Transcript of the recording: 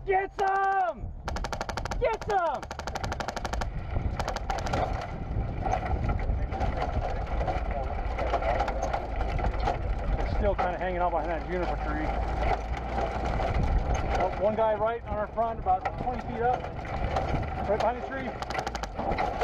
Get some! Get some! They're still kind of hanging out behind that juniper tree. Oh, one guy right on our front, about 20 feet up, right behind the tree.